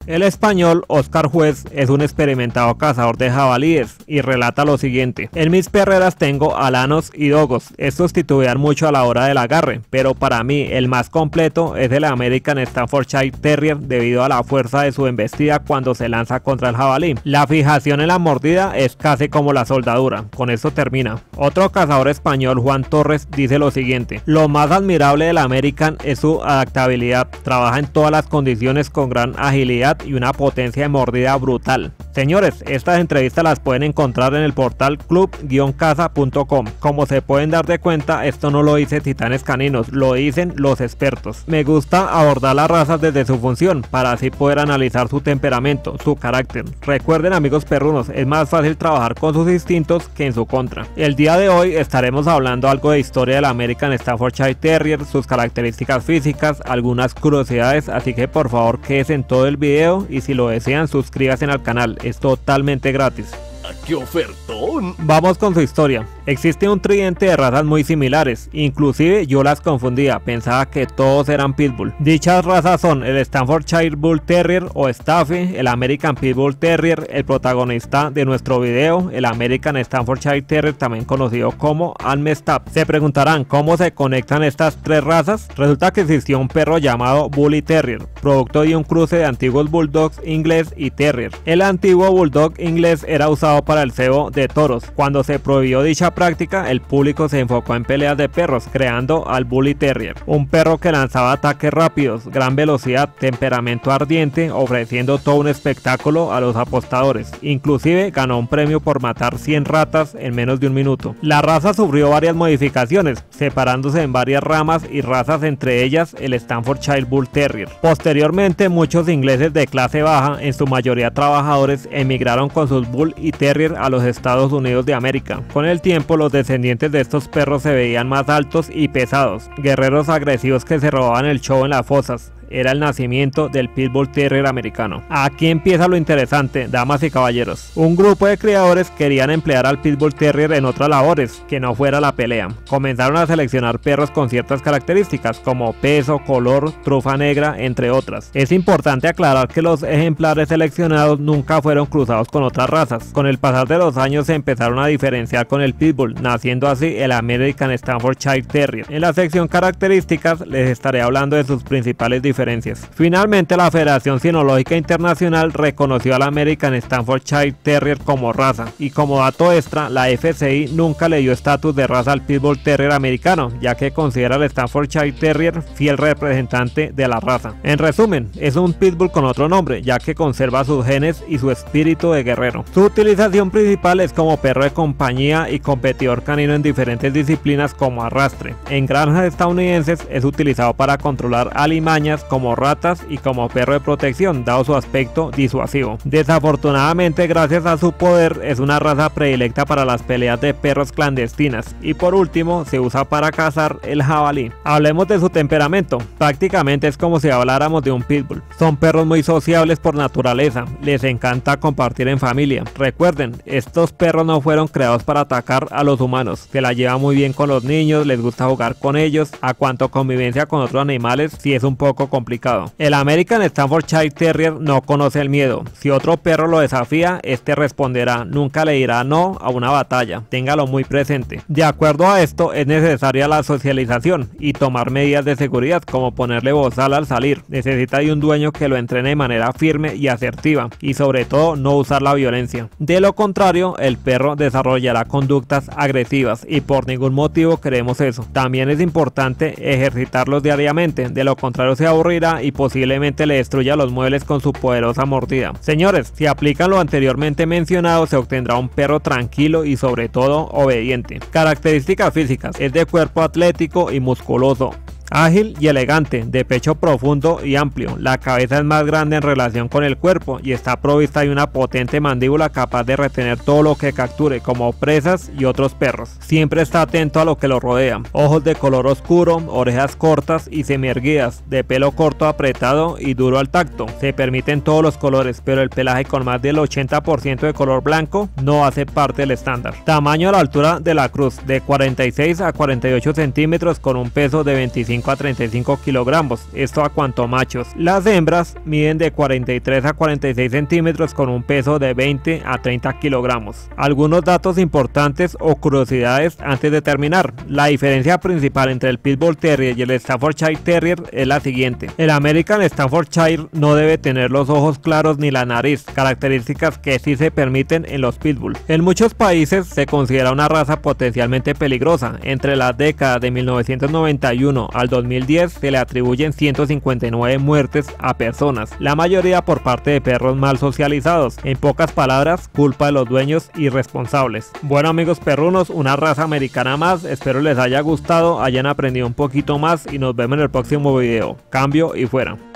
El español Óscar Juez es un experimentado cazador de jabalíes y relata lo siguiente: en mis perreras tengo alanos y dogos, estos titubean mucho a la hora del agarre, pero para mí el más completo es el American Staffordshire Terrier debido a la fuerza de su embestida cuando se lanza contra el jabalí. La fijación en la mordida es casi como la soldadura. Con esto termina. Otro cazador español, Juan Torres, dice lo siguiente: lo más admirable del American es su adaptabilidad, trabaja en todas las condiciones con gran agilidad y una potencia de mordida brutal. Señores, estas entrevistas las pueden encontrar en el portal club-caza.com. Como se pueden dar de cuenta, esto no lo dice Titanes Caninos, lo dicen los expertos. Me gusta abordar las razas desde su función, para así poder analizar su temperamento, su carácter. Recuerden, amigos perrunos, es más fácil trabajar con sus instintos que en su contra. El día de hoy estaremos hablando algo de historia del American Staffordshire Terrier, sus características físicas, algunas curiosidades, así que por favor quédense en todo el video y si lo desean suscríbanse al canal, es totalmente gratis. ¡Qué ofertón! Vamos con su historia. Existe un tridente de razas muy similares, inclusive yo las confundía, pensaba que todos eran Pitbull. Dichas razas son el Staffordshire Bull Terrier o Staffy, el American Pitbull Terrier, el protagonista de nuestro video, el American Staffordshire Terrier, también conocido como Amstaff. Se preguntarán cómo se conectan estas tres razas. Resulta que existió un perro llamado Bully Terrier, producto de un cruce de antiguos Bulldogs inglés y Terrier. El antiguo Bulldog inglés era usado para el cebo de toros. Cuando se prohibió dicha práctica, el público se enfocó en peleas de perros, creando al Bully Terrier, un perro que lanzaba ataques rápidos, gran velocidad, temperamento ardiente, ofreciendo todo un espectáculo a los apostadores. Inclusive ganó un premio por matar 100 ratas en menos de un minuto. La raza sufrió varias modificaciones, separándose en varias ramas y razas, entre ellas el Staffordshire Bull Terrier. Posteriormente, muchos ingleses de clase baja, en su mayoría trabajadores, emigraron con sus Bull y Terrier a los Estados Unidos de América. Con el tiempo, los descendientes de estos perros se veían más altos y pesados, guerreros agresivos que se robaban el show en las fosas. Era el nacimiento del Pitbull Terrier americano. Aquí empieza lo interesante, damas y caballeros. Un grupo de criadores querían emplear al Pitbull Terrier en otras labores, que no fuera la pelea. Comenzaron a seleccionar perros con ciertas características, como peso, color, trufa negra, entre otras. Es importante aclarar que los ejemplares seleccionados nunca fueron cruzados con otras razas. Con el pasar de los años se empezaron a diferenciar con el Pitbull, naciendo así el American Staffordshire Terrier. En la sección características les estaré hablando de sus principales diferencias. Finalmente, la Federación Cinológica Internacional reconoció al American Staffordshire Terrier como raza, y como dato extra, la FCI nunca le dio estatus de raza al Pitbull Terrier americano, ya que considera al Staffordshire Terrier fiel representante de la raza. En resumen, es un Pitbull con otro nombre, ya que conserva sus genes y su espíritu de guerrero. Su utilización principal es como perro de compañía y competidor canino en diferentes disciplinas como arrastre. En granjas estadounidenses es utilizado para controlar alimañas como ratas y como perro de protección, dado su aspecto disuasivo. Desafortunadamente, gracias a su poder, es una raza predilecta para las peleas de perros clandestinas, y por último se usa para cazar el jabalí. Hablemos de su temperamento. Prácticamente es como si habláramos de un pitbull. Son perros muy sociables por naturaleza, les encanta compartir en familia. Recuerden, estos perros no fueron creados para atacar a los humanos, se la llevan muy bien con los niños, les gusta jugar con ellos. A cuanto convivencia con otros animales, sí es un poco complicado. El American Staffordshire Terrier no conoce el miedo. Si otro perro lo desafía, este responderá, nunca le dirá no a una batalla, téngalo muy presente. De acuerdo a esto, es necesaria la socialización y tomar medidas de seguridad, como ponerle bozal al salir. Necesita de un dueño que lo entrene de manera firme y asertiva, y sobre todo no usar la violencia. De lo contrario, el perro desarrollará conductas agresivas, y por ningún motivo queremos eso. También es importante ejercitarlos diariamente, de lo contrario se aburrirá y posiblemente le destruya los muebles con su poderosa mordida. Señores, si aplican lo anteriormente mencionado, se obtendrá un perro tranquilo y sobre todo obediente. Características físicas: es de cuerpo atlético y musculoso, ágil y elegante, de pecho profundo y amplio. La cabeza es más grande en relación con el cuerpo y está provista de una potente mandíbula capaz de retener todo lo que capture, como presas y otros perros. Siempre está atento a lo que lo rodea. Ojos de color oscuro, orejas cortas y semierguidas, de pelo corto apretado y duro al tacto. Se permiten todos los colores, pero el pelaje con más del 80% de color blanco no hace parte del estándar. Tamaño a la altura de la cruz, de 46 a 48 centímetros, con un peso de 25 25 a 35 kilogramos, esto a cuanto machos. Las hembras miden de 43 a 46 centímetros con un peso de 20 a 30 kilogramos. Algunos datos importantes o curiosidades antes de terminar. La diferencia principal entre el Pitbull Terrier y el Staffordshire Terrier es la siguiente. El American Staffordshire no debe tener los ojos claros ni la nariz, características que sí se permiten en los Pitbull. En muchos países se considera una raza potencialmente peligrosa. Entre las décadas de 1991 al 2010 se le atribuyen 159 muertes a personas, la mayoría por parte de perros mal socializados. En pocas palabras, culpa de los dueños irresponsables. Bueno amigos perrunos, una raza americana más, espero les haya gustado, hayan aprendido un poquito más y nos vemos en el próximo video. Cambio y fuera.